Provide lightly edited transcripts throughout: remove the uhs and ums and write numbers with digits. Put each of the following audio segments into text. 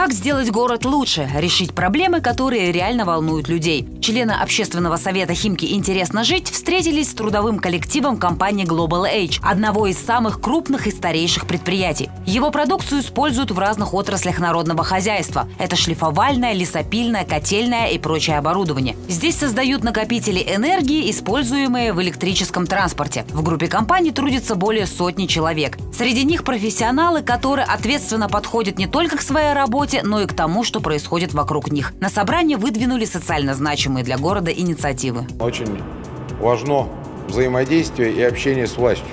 Как сделать город лучше? Решить проблемы, которые реально волнуют людей. Члены общественного совета «Химки интересно жить» встретились с трудовым коллективом компании Global Age, одного из самых крупных и старейших предприятий. Его продукцию используют в разных отраслях народного хозяйства. Это шлифовальное, лесопильное, котельное и прочее оборудование. Здесь создают накопители энергии, используемые в электрическом транспорте. В группе компаний трудится более сотни человек. Среди них профессионалы, которые ответственно подходят не только к своей работе, но и к тому, что происходит вокруг них. На собрании выдвинули социально значимые для города инициативы. Очень важно взаимодействие и общение с властью.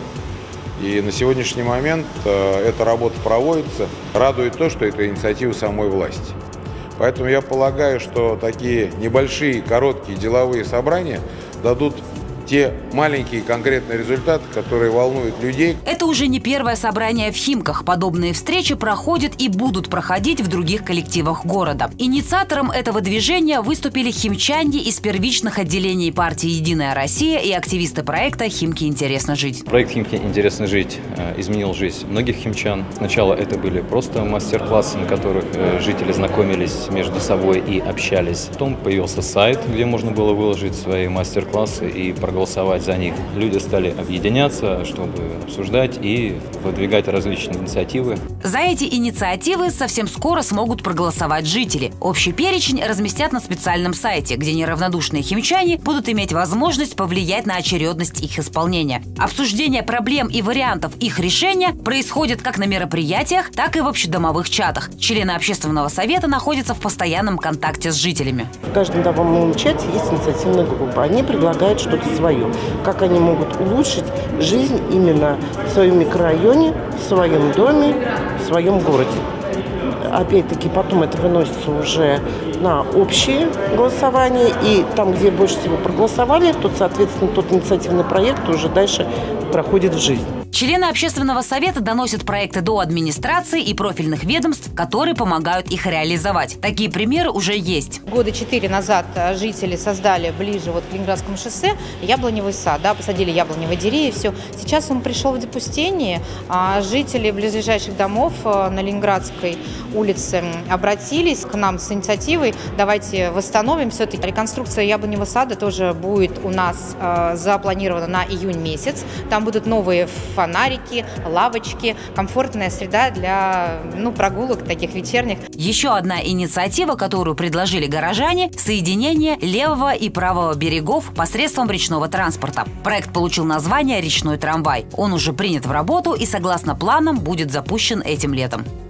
И на сегодняшний момент эта работа проводится. Радует то, что это инициатива самой власти. Поэтому я полагаю, что такие небольшие, короткие деловые собрания дадут те маленькие конкретные результаты, которые волнуют людей. Это уже не первое собрание в Химках. Подобные встречи проходят и будут проходить в других коллективах города. Инициатором этого движения выступили химчане из первичных отделений партии «Единая Россия» и активисты проекта «Химки интересно жить». Проект «Химки интересно жить» изменил жизнь многих химчан. Сначала это были просто мастер-классы, на которых жители знакомились между собой и общались. Потом появился сайт, где можно было выложить свои мастер-классы и проголосовать за них. Люди стали объединяться, чтобы обсуждать и выдвигать различные инициативы. За эти инициативы совсем скоро смогут проголосовать жители. Общий перечень разместят на специальном сайте, где неравнодушные химчане будут иметь возможность повлиять на очередность их исполнения. Обсуждение проблем и вариантов их решения происходит как на мероприятиях, так и в общедомовых чатах. Члены общественного совета находятся в постоянном контакте с жителями. В каждом домовом чате есть инициативная группа. Они предлагают что-то свое. Как они могут улучшить жизнь именно в своем микрорайоне, в своем доме, в своем городе. Опять-таки потом это выносится уже на общее голосование. И там, где больше всего проголосовали, тот, соответственно, тот инициативный проект уже дальше проходит в жизнь. Члены общественного совета доносят проекты до администрации и профильных ведомств, которые помогают их реализовать. Такие примеры уже есть. Года 4 назад жители создали ближе к Ленинградскому шоссе яблоневый сад, посадили яблоневые деревья, все. Сейчас он пришел в запустение, жители близлежащих домов на Ленинградской улице обратились к нам с инициативой: давайте восстановим все-таки. Реконструкция яблоневого сада тоже будет у нас запланирована на июнь месяц. Там будут новые фонарики, лавочки, комфортная среда для прогулок таких вечерних. Еще одна инициатива, которую предложили горожане – соединение левого и правого берегов посредством речного транспорта. Проект получил название «Речной трамвай». Он уже принят в работу и, согласно планам, будет запущен этим летом.